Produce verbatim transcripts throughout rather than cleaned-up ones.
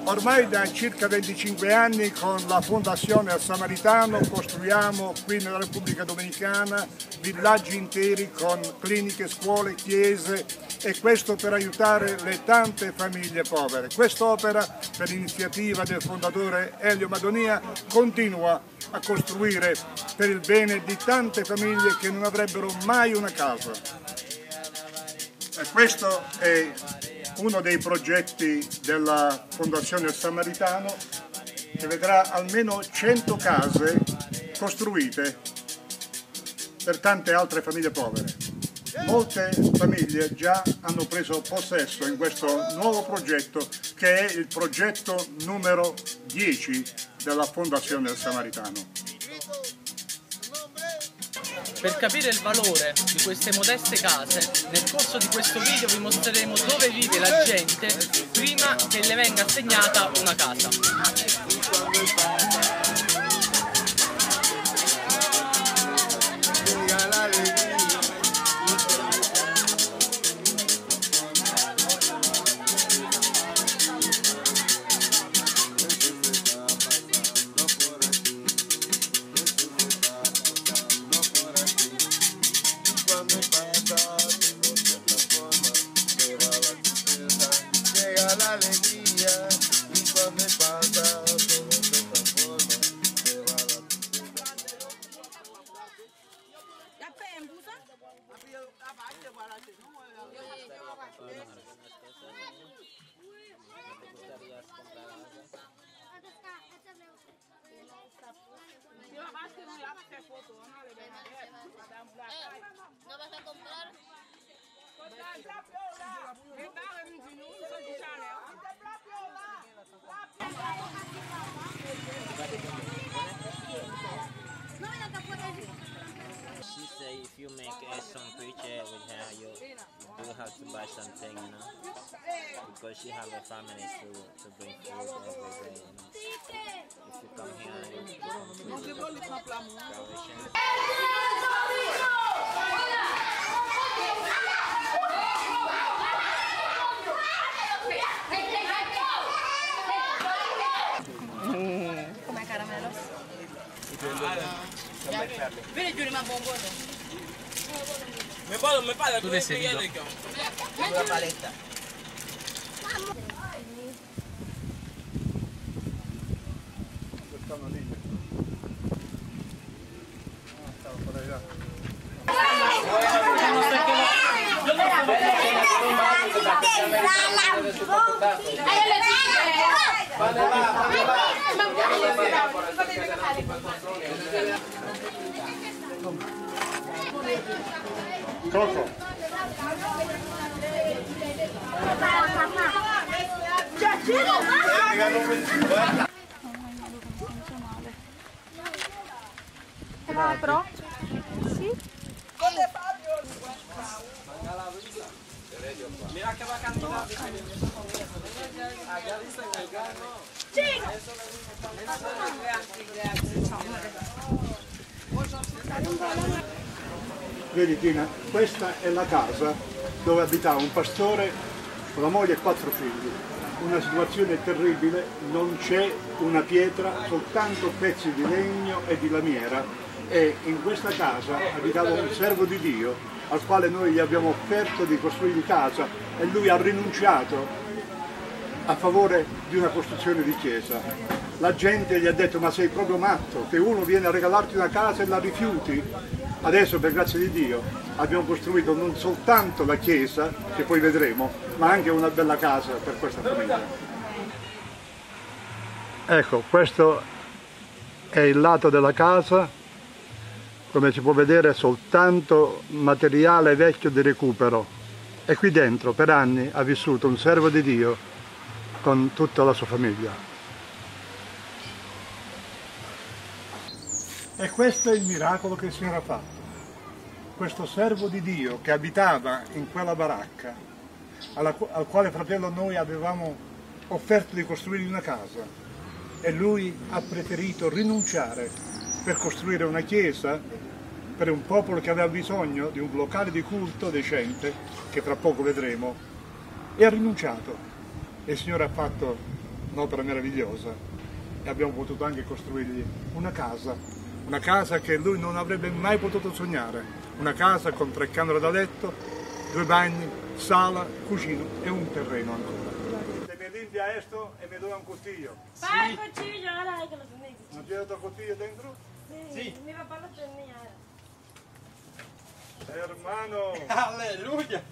Ormai da circa venticinque anni con la Fondazione Al Samaritano costruiamo qui nella Repubblica Dominicana villaggi interi con cliniche, scuole, chiese, e questo per aiutare le tante famiglie povere. Quest'opera, per iniziativa del fondatore Elio Madonia, continua a costruire per il bene di tante famiglie che non avrebbero mai una casa. E questo è uno dei progetti della Fondazione Il Samaritano, che vedrà almeno cento case costruite per tante altre famiglie povere. Molte famiglie già hanno preso possesso in questo nuovo progetto, che è il progetto numero dieci della Fondazione Il Samaritano. Per capire il valore di queste modeste case, nel corso di questo video vi mostreremo dove vive la gente prima che le venga assegnata una casa. ¿No vas a comprar? She say if you make uh, some picture with her, you, you do have to buy something, you know, because she have a family to to bring food every day, you know. If you come here, you, you come to the graduation. Com'è caramello? Vieni giù, ma buono. Me paro, me paro, Tu le sei video. la paletta. Stanno lì. Ah, stavo per là. Coco. Apro? Sì. Mira che va a camminare. Vedi Tina, questa è la casa dove abitava un pastore con la moglie e quattro figli. Una situazione terribile, non c'è una pietra, soltanto pezzi di legno e di lamiera, e in questa casa abitava un servo di Dio al quale noi gli abbiamo offerto di costruire casa e lui ha rinunciato a favore di una costruzione di chiesa. La gente gli ha detto: ma sei proprio matto, che uno viene a regalarti una casa e la rifiuti? Adesso, per grazia di Dio, abbiamo costruito non soltanto la chiesa, che poi vedremo, ma anche una bella casa per questa famiglia. Ecco, questo è il lato della casa. Come si può vedere, soltanto materiale vecchio di recupero. E qui dentro per anni ha vissuto un servo di Dio con tutta la sua famiglia. E questo è il miracolo che il Signore ha fatto. Questo servo di Dio che abitava in quella baracca, alla, al quale fratello noi avevamo offerto di costruire una casa, e lui ha preferito rinunciare per costruire una chiesa per un popolo che aveva bisogno di un locale di culto decente, che tra poco vedremo, e ha rinunciato. E il Signore ha fatto un'opera meravigliosa e abbiamo potuto anche costruirgli una casa, una casa che lui non avrebbe mai potuto sognare, una casa con tre camere da letto, due bagni, sala, cucina e un terreno ancora. Se mi limpia esto e mi do un cuchillo. Fai il cuchillo, ahora que lo tenéis. Non c'è otro cuchillo dentro? Sí. Mi papá lo tenía. Hermano! Aleluya.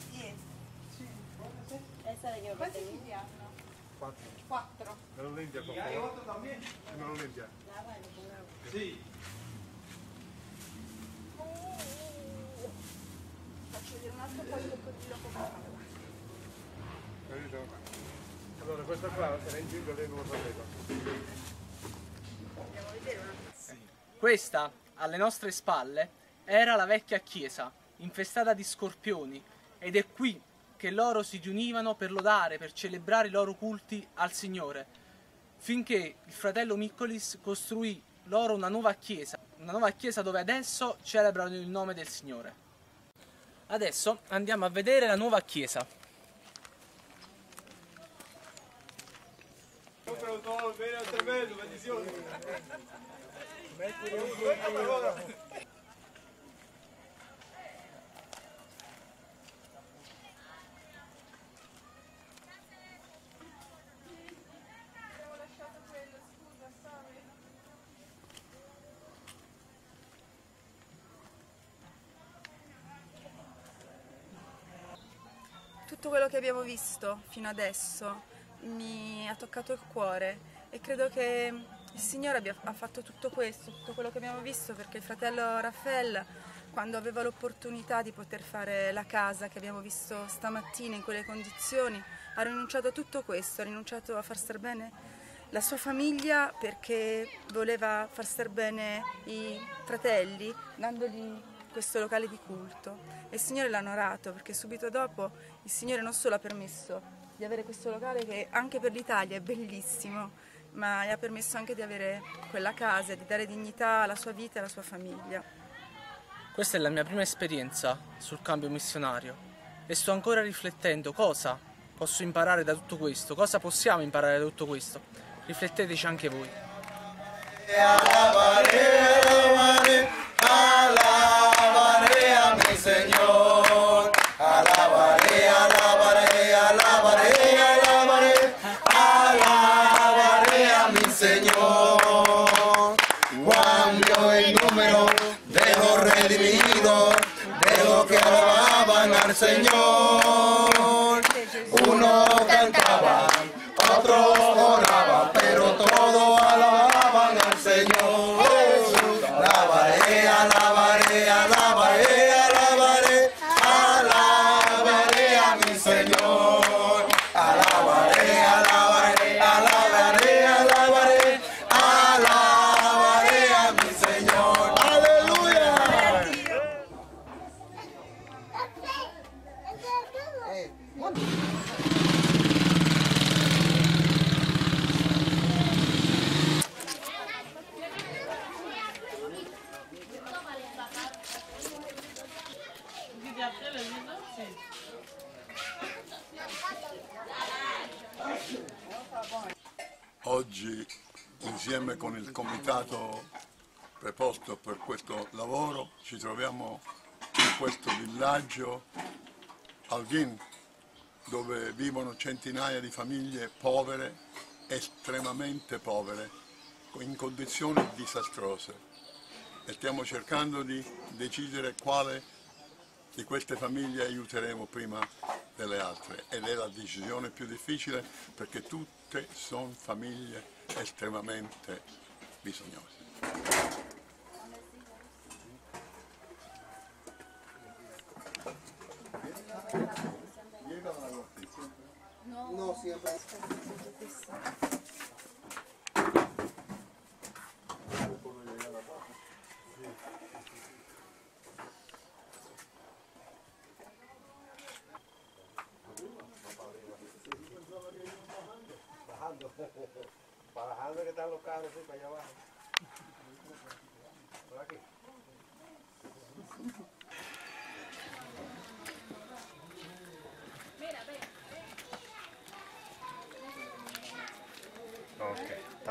Esa de que papá tenía. Quattro. Cuatro. Me lo limpia, por Y hay favor. otro también. Me lo limpia. Sí. Faccio vedere un altro po' di coccodrillo come fa. Capito? Allora, questa qua era in giro, lei non lo sapeva. Questa, alle nostre spalle, era la vecchia chiesa, infestata di scorpioni, ed è qui che loro si riunivano per lodare, per celebrare i loro culti al Signore, finché il fratello Miccolis costruì loro una nuova chiesa, una nuova chiesa dove adesso celebrano il nome del Signore. Adesso andiamo a vedere la nuova chiesa. Tutto quello che abbiamo visto fino adesso mi ha toccato il cuore e credo che il Signore abbia, ha fatto tutto questo, tutto quello che abbiamo visto, perché il fratello Raffaele, quando aveva l'opportunità di poter fare la casa che abbiamo visto stamattina in quelle condizioni, ha rinunciato a tutto questo, ha rinunciato a far star bene la sua famiglia perché voleva far star bene i fratelli, dandogli questo locale di culto. E il Signore l'ha onorato, perché subito dopo il Signore non solo ha permesso di avere questo locale che anche per l'Italia è bellissimo, ma gli ha permesso anche di avere quella casa, di dare dignità alla sua vita e alla sua famiglia. Questa è la mia prima esperienza sul cambio missionario e sto ancora riflettendo cosa posso imparare da tutto questo, cosa possiamo imparare da tutto questo. Rifletteteci anche voi. Alabaré, alabaré, alabaré a mi Señor. Alabaré, alabaré, alabaré, alabaré, alabaré a mi Señor. Juan vio el número de los redimidos, de los que alababan al Señor. Uno cantaba, otros oraban, pero todos alababan al Señor. Alabaré, alabaré, alabaré, alabaré, alabaré a mi Señor. Alabaré, alabaré, alabaré, alabaré, alabaré a mi Señor. Aleluya. Oggi, insieme con il comitato preposto per questo lavoro, ci troviamo in questo villaggio Alghin, dove vivono centinaia di famiglie povere, estremamente povere, in condizioni disastrose. E stiamo cercando di decidere quale di queste famiglie aiuteremo prima delle altre, ed è la decisione più difficile perché tutte sono famiglie estremamente bisognose. No, siempre. Bajando que están los carros, sí, para allá abajo. Por aquí.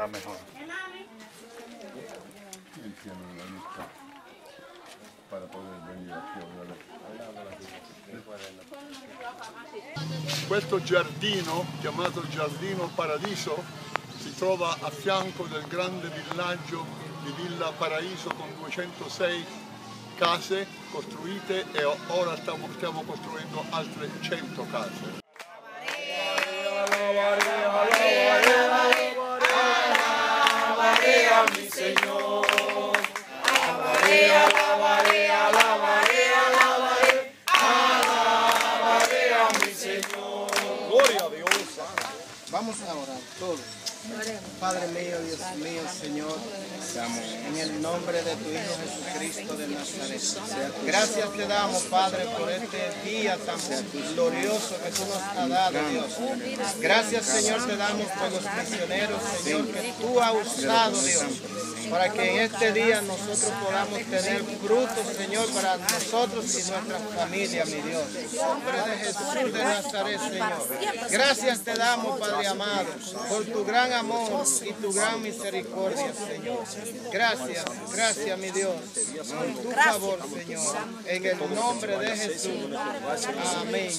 mejor. Entiendo la lista para poter venire aquí a questo giardino, chiamato Giardino Paradiso, si trova a fianco del grande villaggio di Villa Paraíso con duecentosei case costruite e ora stiamo, stiamo costruendo altre cento case. Alabaré a mi Señor, alabaré, alabaré, alabaré, alabaré, alabaré a mi Señor. Gloria a Dios. Vamos a orar todos. Padre mío, Dios mío, Señor, en el nombre de tu Hijo Jesucristo de Nazaret. Gracias te damos, Padre, por este día tan glorioso que tú nos has dado, Dios. Gracias, Señor, te damos por los misioneros, Señor, que tú has usado, Dios, para que en este día nosotros podamos tener frutos, Señor, para nosotros y nuestras familias, mi Dios. En el nombre de Jesús de Nazaret, Señor. Gracias te damos, Padre amado, por tu gran amor y tu gran misericordia, Señor. Gracias, gracias, mi Dios, por tu favor, Señor. En el nombre de Jesús. Amén.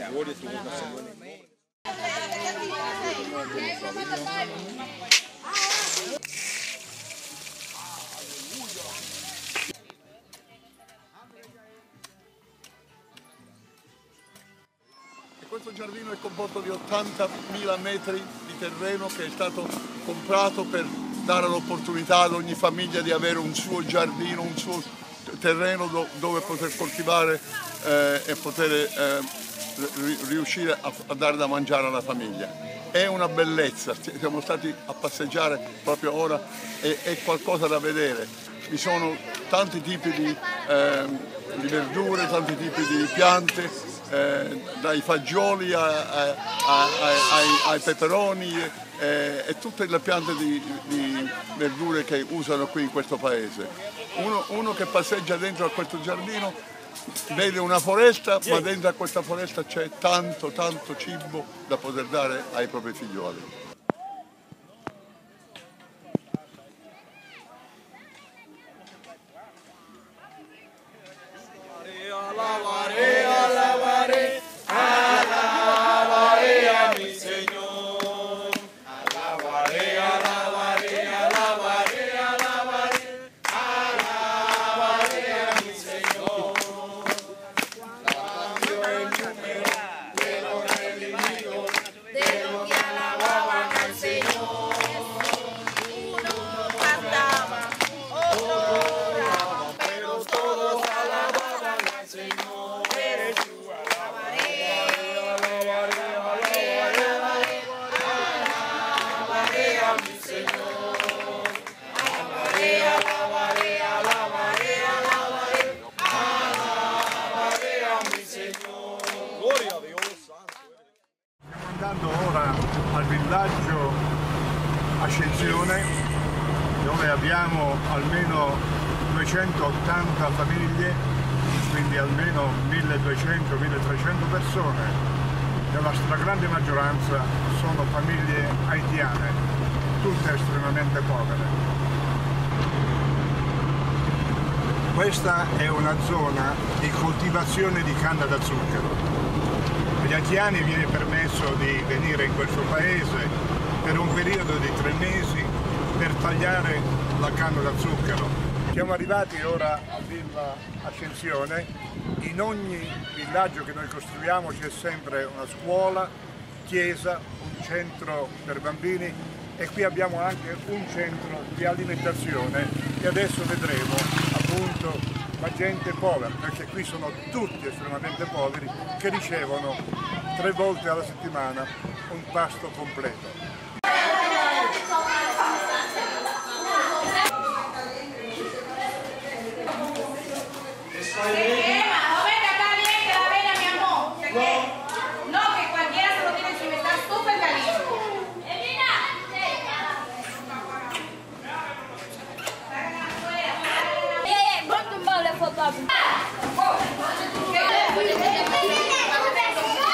Questo giardino è composto di ottantamila metri di terreno che è stato comprato per dare l'opportunità ad ogni famiglia di avere un suo giardino, un suo terreno do, dove poter coltivare eh, e poter eh, riuscire a, a dare da mangiare alla famiglia. È una bellezza, siamo stati a passeggiare proprio ora, e è qualcosa da vedere. Vi sono tanti tipi di, eh, di verdure, tanti tipi di piante, Eh, dai fagioli a, a, a, ai, ai peperoni eh, e tutte le piante di, di verdure che usano qui in questo paese. Uno, uno che passeggia dentro a questo giardino vede una foresta, ma dentro a questa foresta c'è tanto, tanto cibo da poter dare ai propri figlioli. Alabaré, alabaré, alabaré a mi Señor. Alabaré, alabaré, alabaré, alabaré, alabaré a mi Señor. Cambió el número de los redimidos, de los que alababan al Señor. Uno cantaba, otro oraba, pero todos alababan al Señor. Andando ora al villaggio Ascensione, dove abbiamo almeno duecentottanta famiglie, quindi almeno milleduecento milletrecento persone. Nella stragrande maggioranza sono famiglie haitiane, tutte estremamente povere. Questa è una zona di coltivazione di canna da zucchero. Agli haitiani viene permesso di venire in questo paese per un periodo di tre mesi per tagliare la canna da zucchero. Siamo arrivati ora a Villa Ascensione. In ogni villaggio che noi costruiamo c'è sempre una scuola, chiesa, un centro per bambini e qui abbiamo anche un centro di alimentazione e adesso vedremo appunto la gente povera, perché qui sono tutti estremamente poveri che ricevono tre volte alla settimana un pasto completo.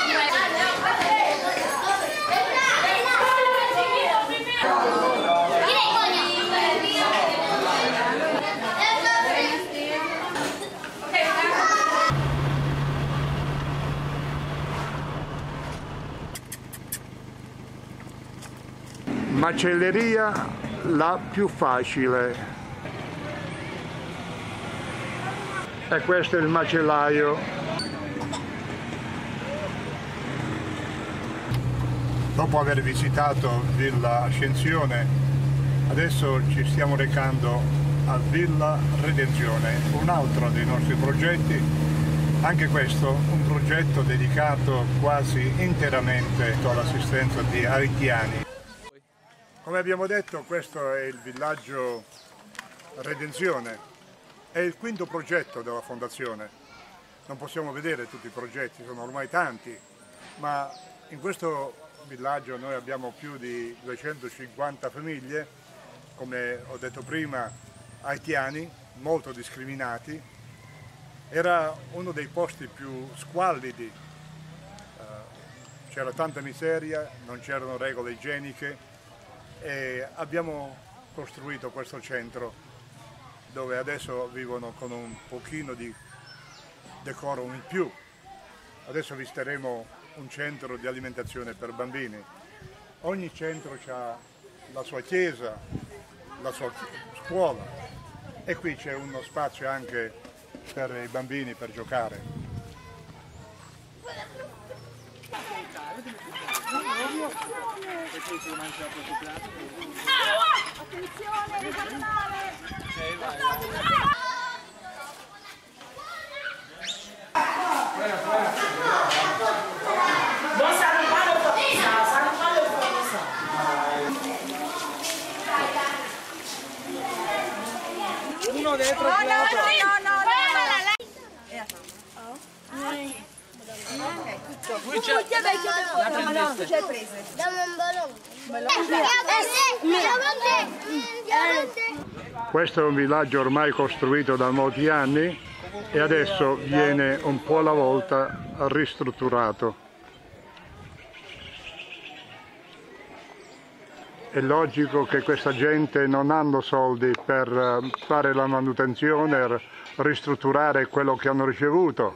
Yeah. macelleria la più facile. E questo è il macellaio. Dopo aver visitato Villa Ascensione, adesso ci stiamo recando a Villa Redenzione, un altro dei nostri progetti, anche questo un progetto dedicato quasi interamente all'assistenza di haitiani. Come abbiamo detto, questo è il villaggio Redenzione, è il quinto progetto della Fondazione. Non possiamo vedere tutti i progetti, sono ormai tanti, ma in questo villaggio noi abbiamo più di duecentocinquanta famiglie, come ho detto prima, haitiani, molto discriminati. Era uno dei posti più squallidi, c'era tanta miseria, non c'erano regole igieniche e abbiamo costruito questo centro dove adesso vivono con un pochino di decoro in più. Adesso visiteremo un centro di alimentazione per bambini. Ogni centro ha la sua chiesa, la sua scuola e qui c'è uno spazio anche per i bambini per giocare. Uno dentro il Questo è un villaggio ormai costruito da molti anni e adesso viene un po' alla volta ristrutturato. È logico che questa gente non hanno soldi per fare la manutenzione, ristrutturare quello che hanno ricevuto.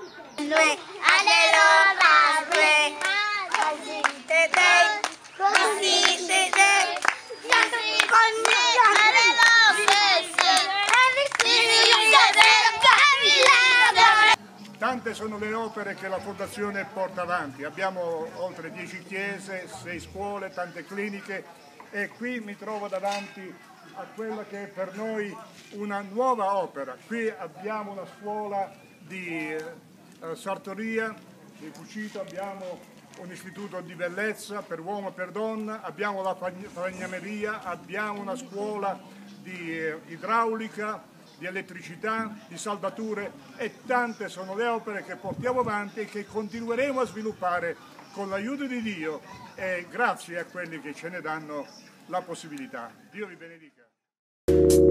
Tante sono le opere che la Fondazione porta avanti, abbiamo oltre dieci chiese, sei scuole, tante cliniche e qui mi trovo davanti a quella che è per noi una nuova opera. Qui abbiamo una scuola di eh, sartoria, di cucito, abbiamo un istituto di bellezza per uomo e per donna, abbiamo la fagnameria, abbiamo una scuola di eh, idraulica, di elettricità, di saldature e tante sono le opere che portiamo avanti e che continueremo a sviluppare con l'aiuto di Dio e grazie a quelli che ce ne danno la possibilità. Dio vi benedica.